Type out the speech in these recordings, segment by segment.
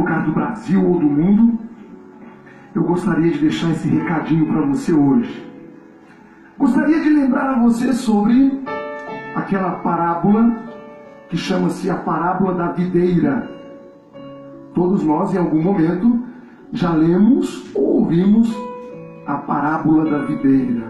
lugar do Brasil ou do mundo, eu gostaria de deixar esse recadinho para você hoje. Gostaria de lembrar a você sobre aquela parábola que chama-se a parábola da videira. Todos nós, em algum momento, já lemos ou ouvimos a parábola da videira.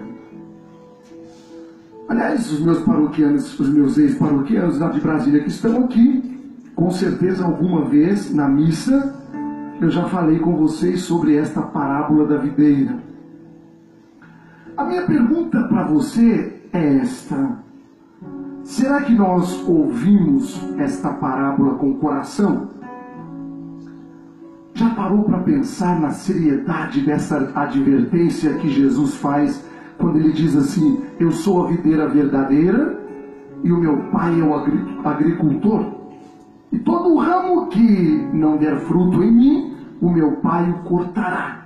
Aliás, os meus paroquianos, os meus ex-paroquianos lá de Brasília que estão aqui, com certeza alguma vez na missa eu já falei com vocês sobre esta parábola da videira. A minha pergunta para você é esta: será que nós ouvimos esta parábola com o coração? Já parou para pensar na seriedade dessa advertência que Jesus faz quando ele diz assim: eu sou a videira verdadeira e o meu pai é o agricultor? E todo o ramo que não der fruto em mim, o meu pai o cortará.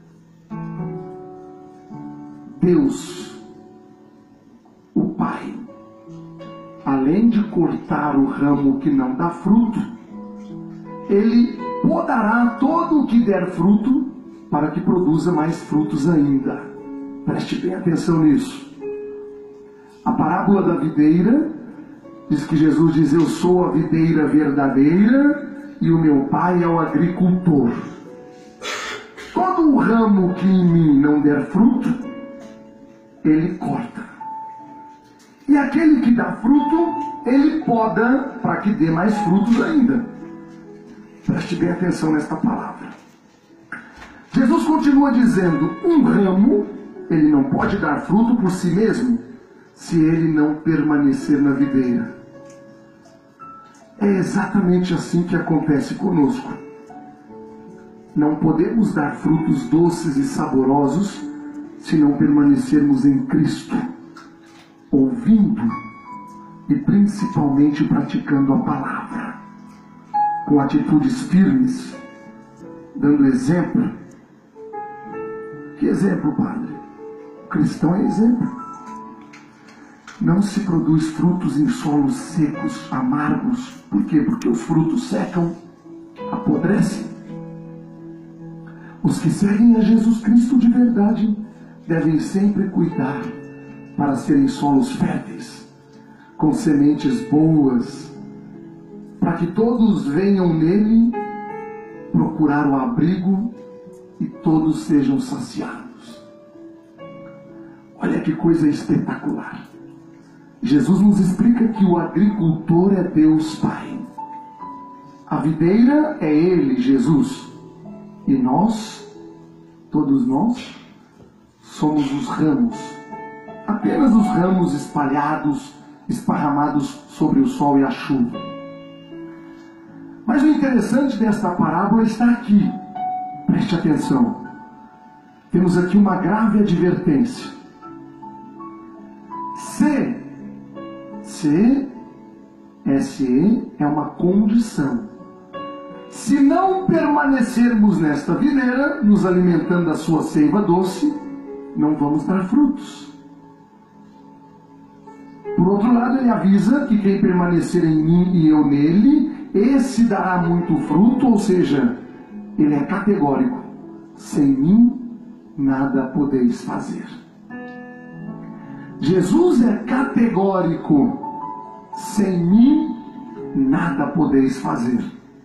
Deus, o Pai, além de cortar o ramo que não dá fruto, Ele podará todo o que der fruto para que produza mais frutos ainda. Preste bem atenção nisso. A parábola da videira diz que Jesus diz: eu sou a videira verdadeira e o meu pai é o agricultor. Todo o ramo que em mim não der fruto, ele corta. E aquele que dá fruto, ele poda para que dê mais frutos ainda. Preste bem atenção nesta palavra. Jesus continua dizendo: um ramo, ele não pode dar fruto por si mesmo, se ele não permanecer na videira. É exatamente assim que acontece conosco. Não podemos dar frutos doces e saborosos se não permanecermos em Cristo, ouvindo e principalmente praticando a palavra, com atitudes firmes, dando exemplo. Que exemplo, Padre? O cristão é exemplo. Não se produz frutos em solos secos, amargos. Por quê? Porque os frutos secam, apodrecem. Os que seguem a Jesus Cristo de verdade devem sempre cuidar para serem solos férteis, com sementes boas, para que todos venham nele procurar o abrigo e todos sejam saciados. Olha que coisa espetacular. Jesus nos explica que o agricultor é Deus Pai. A videira é Ele, Jesus. E nós, todos nós, somos os ramos. Apenas os ramos espalhados, esparramados sobre o sol e a chuva. Mas o interessante desta parábola está aqui. Preste atenção. Temos aqui uma grave advertência. Se é uma condição. Se não permanecermos nesta videira, nos alimentando da sua seiva doce, não vamos dar frutos. Por outro lado, ele avisa que quem permanecer em mim e eu nele, esse dará muito fruto, ou seja, ele é categórico: sem mim nada podeis fazer. Jesus é categórico: sem mim nada podeis fazer.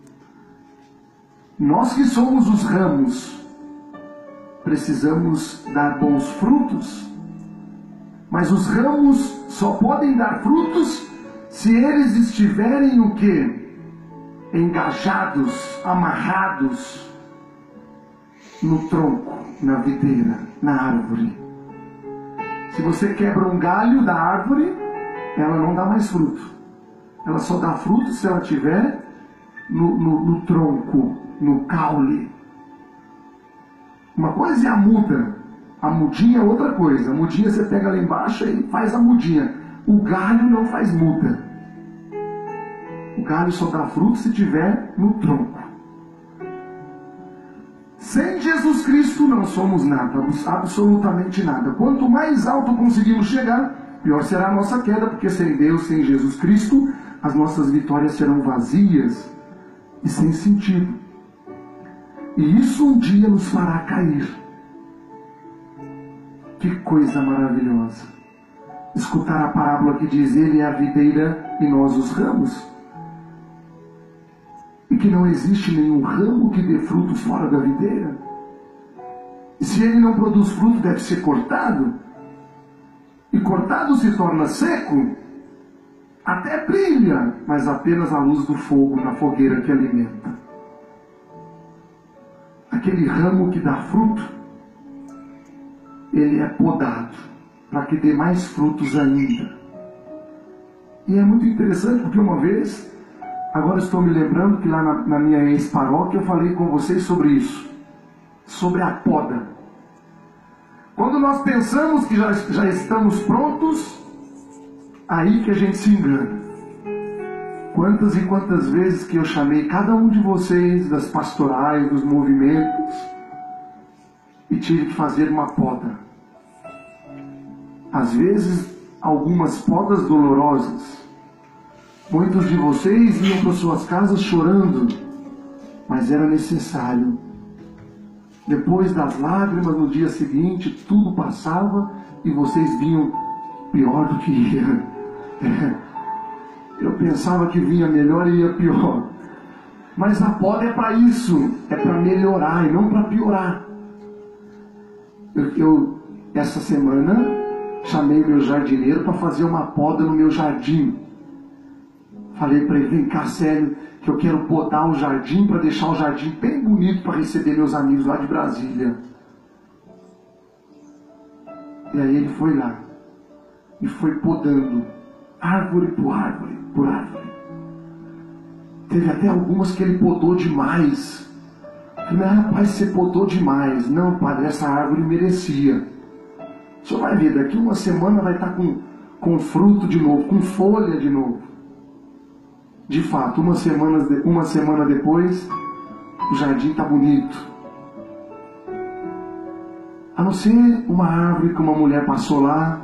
Nós que somos os ramos, precisamos dar bons frutos, mas os ramos só podem dar frutos se eles estiverem o quê? Engajados, amarrados no tronco, na videira, na árvore. Se você quebra um galho da árvore, ela não dá mais fruto. Ela só dá fruto se ela estiver no tronco, no caule. Uma coisa é a muda. A mudinha é outra coisa. A mudinha você pega lá embaixo e faz a mudinha. O galho não faz muda. O galho só dá fruto se estiver no tronco. Sem Jesus Cristo não somos nada, absolutamente nada. Quanto mais alto conseguimos chegar, pior será a nossa queda, porque sem Deus, sem Jesus Cristo, as nossas vitórias serão vazias e sem sentido. E isso um dia nos fará cair. Que coisa maravilhosa. Escutar a parábola que diz: Ele é a videira e nós os ramos. E que não existe nenhum ramo que dê fruto fora da videira. E se ele não produz fruto, deve ser cortado. E cortado se torna seco. Até brilha, mas apenas a luz do fogo na fogueira que alimenta. Aquele ramo que dá fruto, ele é podado para que dê mais frutos ainda. E é muito interessante porque uma vez, agora estou me lembrando que lá na minha ex-paróquia eu falei com vocês sobre isso, sobre a poda. Quando nós pensamos que já estamos prontos, aí que a gente se engana. Quantas e quantas vezes que eu chamei cada um de vocês das pastorais, dos movimentos, e tive que fazer uma poda. Às vezes, algumas podas dolorosas. Muitos de vocês iam para suas casas chorando, mas era necessário. Depois das lágrimas, no dia seguinte, tudo passava e vocês vinham pior do que ia. Eu pensava que vinha melhor e ia pior. Mas a poda é para isso, é para melhorar e não para piorar. Eu, essa semana, chamei meu jardineiro para fazer uma poda no meu jardim. Falei para ele: vem cá, Célio, que eu quero podar o jardim para deixar o jardim bem bonito para receber meus amigos lá de Brasília. E aí ele foi lá e foi podando árvore por árvore por árvore. Teve até algumas que ele podou demais. Eu falei: rapaz, você podou demais. Não, padre, essa árvore merecia. O senhor vai ver, daqui uma semana vai estar com fruto de novo, com folha de novo. De fato, uma semana depois, o jardim está bonito. A não ser uma árvore que uma mulher passou lá,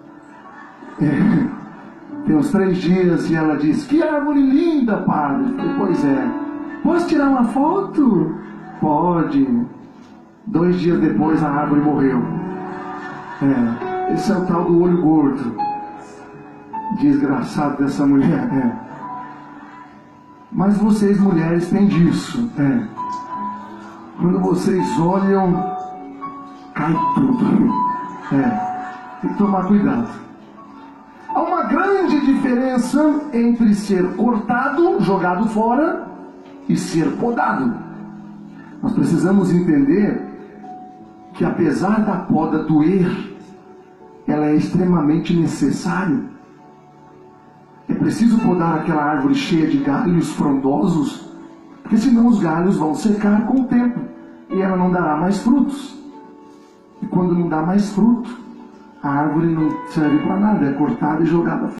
tem uns 3 dias, e ela disse: que árvore linda, padre. Eu falei: pois é. Posso tirar uma foto? Pode. 2 dias depois a árvore morreu. Esse é o tal do olho gordo. Desgraçado dessa mulher. Mas vocês, mulheres, têm disso. Quando vocês olham, cai tudo. Tem que tomar cuidado. Há uma grande diferença entre ser cortado, jogado fora, e ser podado. Nós precisamos entender que, apesar da poda doer, ela é extremamente necessária. É preciso podar aquela árvore cheia de galhos frondosos, porque senão os galhos vão secar com o tempo e ela não dará mais frutos. E quando não dá mais fruto, a árvore não serve para nada, é cortada e jogada fora.